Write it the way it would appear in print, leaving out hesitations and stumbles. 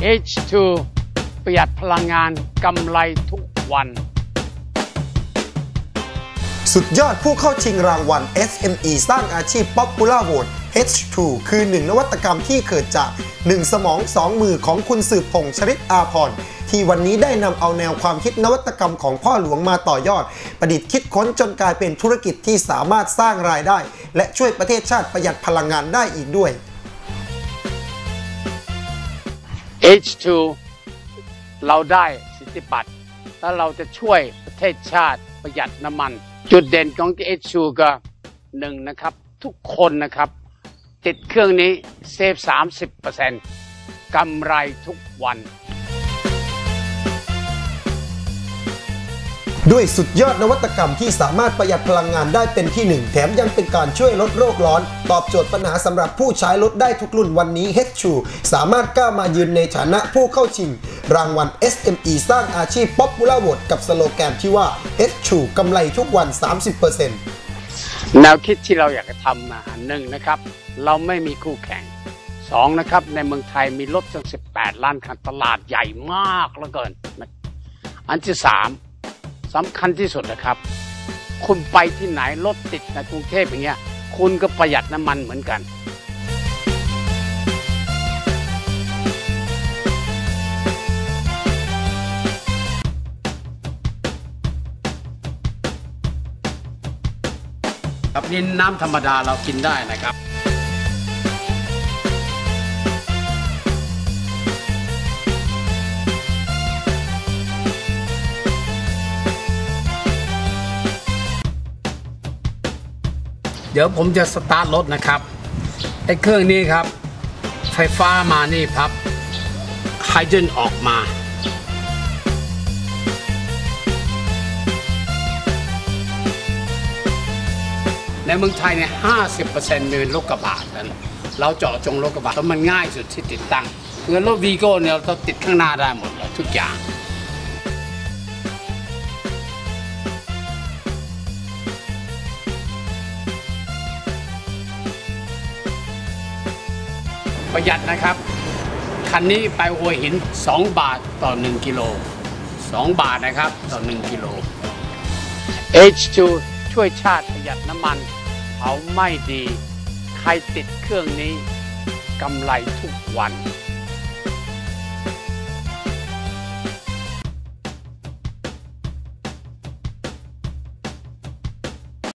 H2 ประหยัดพลังงานกำไรทุกวันสุดยอดผู้เข้าชิงรางวัล SME สร้างอาชีพ Popular Vote H2 คือ1นวัตกรรมที่เกิดจาก1สมอง2มือของคุณสืบพงษ์ ชริตอาภรณ์ที่วันนี้ได้นำเอาแนวความคิดนวัตกรรมของพ่อหลวงมาต่อยอดประดิษฐ์คิดค้นจนกลายเป็นธุรกิจที่สามารถสร้างรายได้และช่วยประเทศชาติประหยัดพลังงานได้อีกด้วย H2 เราได้สิทธิบัตรแล้วเราจะช่วยประเทศชาติประหยัดน้ำมันจุดเด่นของ H2 ก็1นะครับทุกคนนะครับติดเครื่องนี้เซฟ 30% กำไรทุกวันด้วยสุดยอดนวัตกรรมที่สามารถประหยัดพลังงานได้เป็นที่1แถมยังเป็นการช่วยลดโลกร้อนตอบโจทย์ปัญหาสำหรับผู้ใช้รถได้ทุกรุ่นวันนี้ H2 สามารถก้าวมายืนในฐานะผู้เข้าชิงรางวัล SME สร้างอาชีพ Popular Vote กับสโลแกนที่ว่า H2 กำไรทุกวัน 30% แนวคิดที่เราอยากจะทำ1นะครับเราไม่มีคู่แข่ง2นะครับในเมืองไทยมีรถถึง18ล้านคันตลาดใหญ่มากเหลือเกินอันที่3สำคัญที่สุดนะครับคุณไปที่ไหนรถติดในกรุงเทพอย่างเงี้ยคุณก็ประหยัดน้ำมันเหมือนกันครับนี่น้ำธรรมดาเรากินได้นะครับเดี๋ยวผมจะสตาร์ทรถนะครับไอ้เครื่องนี้ครับไฟฟ้ามานี่ครับไฮโดรเจนออกมาในเมืองไทยเนี่ย 50% เป็นรถกระบะนั้นเราเจาะจงรถกระบะแล้วมันง่ายสุดที่ติดตั้งเงินรถวีโก้เนี่ยเราติดข้างหน้าได้หมดเลยทุกอย่างประหยัดนะครับคันนี้ไปหัวหิน2 บาทต่อ1 กิโล2 บาทนะครับต่อ1 กิโล H2 ช่วยชาติประหยัดน้ำมันเผาไม่ดีใครติดเครื่องนี้กำไรทุกวัน